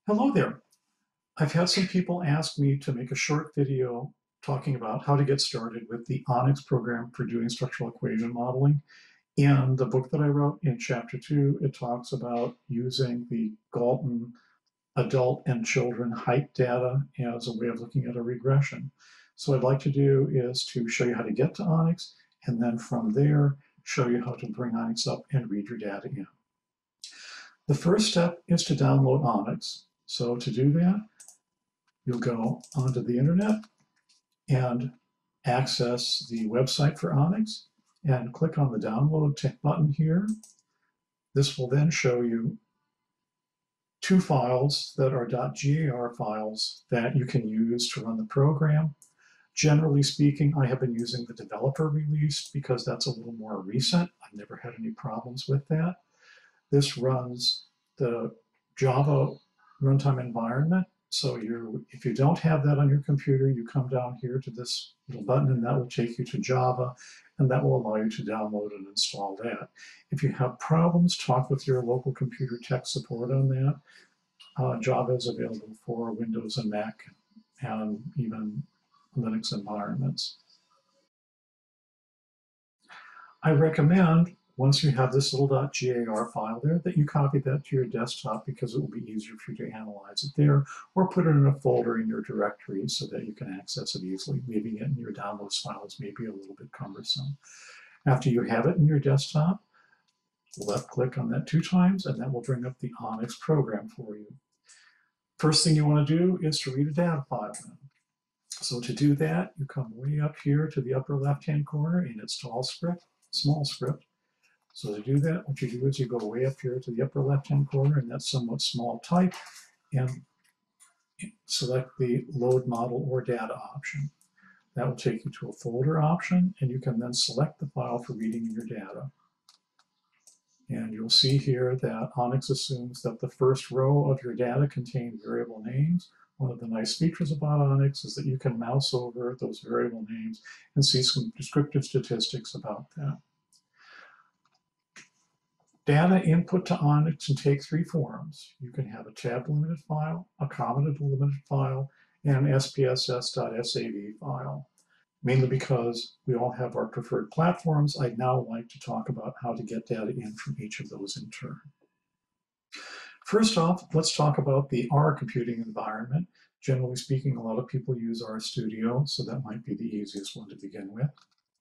Hello there. I've had some people ask me to make a short video talking about how to get started with the Onyx program for doing structural equation modeling. In the book that I wrote in chapter 2, it talks about using the Galton adult and children height data as a way of looking at a regression. So what I'd like to do is to show you how to get to Onyx, and then from there, show you how to bring Onyx up and read your data in. The first step is to download Onyx. So to do that, you'll go onto the internet and access the website for Onyx and click on the download button here. This will then show you two files that are .gar files that you can use to run the program. Generally speaking, I have been using the developer release because that's a little more recent. I've never had any problems with that. This runs the Java runtime environment. So if you don't have that on your computer, you come down here to this little button and that will take you to Java, and that will allow you to download and install that. If you have problems, talk with your local computer tech support on that. Java is available for Windows and Mac and even Linux environments. I recommend, once you have this little .gar file there, that you copy that to your desktop because it will be easier for you to analyze it there, or put it in a folder in your directory so that you can access it easily. Leaving it in your downloads files may be a little bit cumbersome. After you have it in your desktop, left click on that 2 times and that will bring up the Onyx program for you. First thing you want to do is to read a data file. So to do that, you come way up here to the upper left-hand corner in install script, small script. So to do that, what you do is you go way up here to the upper left-hand corner in that somewhat small type and select the load model or data option. That will take you to a folder option, and you can then select the file for reading in your data. And you'll see here that Onyx assumes that the first row of your data contains variable names. One of the nice features about Onyx is that you can mouse over those variable names and see some descriptive statistics about that. Data input to Onyx can take 3 forms. You can have a tab-delimited file, a comma-delimited file, and an SPSS SAV file. Mainly because we all have our preferred platforms, I'd now like to talk about how to get data in from each of those in turn. First off, let's talk about the R computing environment. Generally speaking, a lot of people use RStudio, so that might be the easiest one to begin with.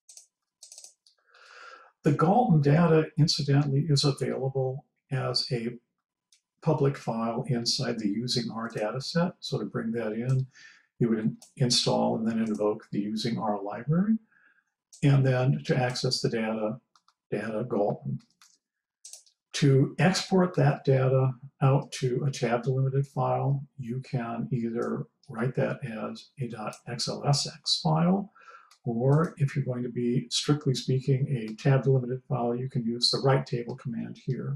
The Galton data, incidentally, is available as a public file inside the using R dataset. So to bring that in, you would install and then invoke the using R library. And then to access the data Galton. To export that data out to a tab-delimited file, you can either write that as a .xlsx file, or if you're going to be, strictly speaking, a tab-delimited file, you can use the write table command here.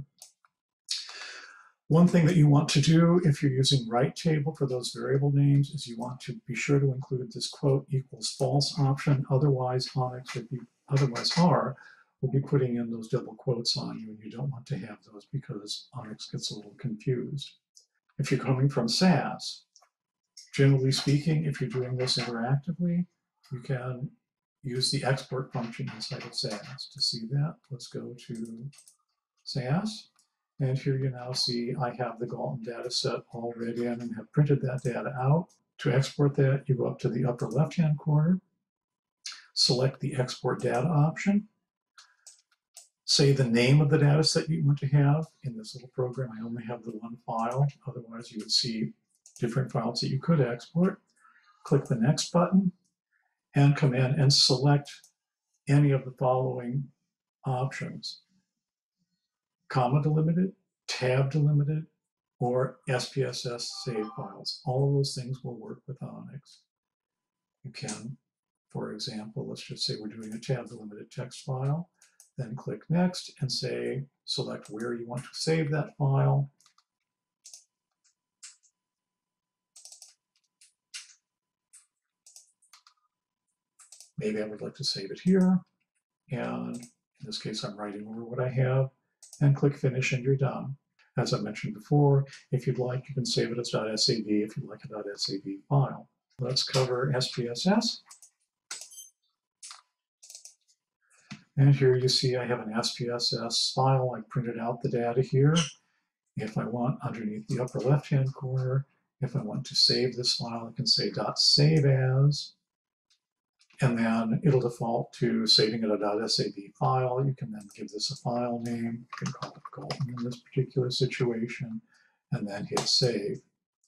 One thing that you want to do if you're using write table for those variable names is you want to be sure to include this quote equals false option, otherwise R will be putting in those double quotes on you, and you don't want to have those because Onyx gets a little confused. If you're coming from SAS, generally speaking, if you're doing this interactively, you can use the export function inside of SAS. To see that, let's go to SAS. And here you now see I have the Galton data set all read in and have printed that data out. To export that, you go up to the upper left-hand corner, select the export data option, say the name of the data set you want to have. In this little program, I only have the one file. Otherwise, you would see different files that you could export. Click the next button and come in and select any of the following options: comma-delimited, tab-delimited, or SPSS SAV files. All of those things will work with Onyx. You can, for example, let's just say we're doing a tab-delimited text file, then click Next and say, select where you want to save that file. Maybe I would like to save it here. And in this case, I'm writing over what I have, and click Finish and you're done. As I mentioned before, if you'd like, you can save it as .sav if you'd like a .sav file. Let's cover SPSS. And here you see I have an SPSS file. I printed out the data here. If I want, underneath the upper left-hand corner, if I want to save this file, I can say .save as, and then it'll default to saving it a .sav file. You can then give this a file name. You can call it Galton in this particular situation, and then hit save.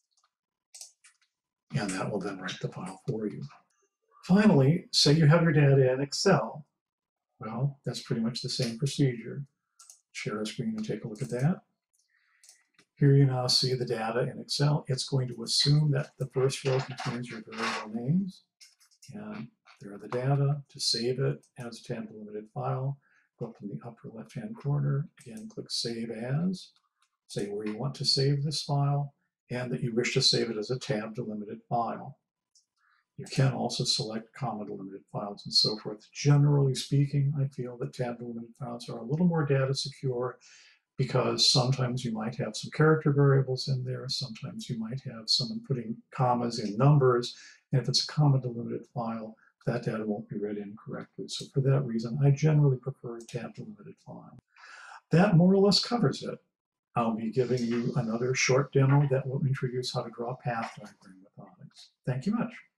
And that will then write the file for you. Finally, say you have your data in Excel. Well, that's pretty much the same procedure. Share a screen and take a look at that. Here you now see the data in Excel. It's going to assume that the first row contains your variable names. And there are the data. To save it as a tab-delimited file, go up in the upper left-hand corner. Again, click Save As. Say where you want to save this file, and that you wish to save it as a tab-delimited file. You can also select comma-delimited files and so forth. Generally speaking, I feel that tab-delimited files are a little more data secure because sometimes you might have some character variables in there. Sometimes you might have someone putting commas in numbers. And if it's a comma-delimited file, that data won't be read in correctly. So for that reason, I generally prefer a tab-delimited file. That more or less covers it. I'll be giving you another short demo that will introduce how to draw a path diagram with Onyx. Thank you much.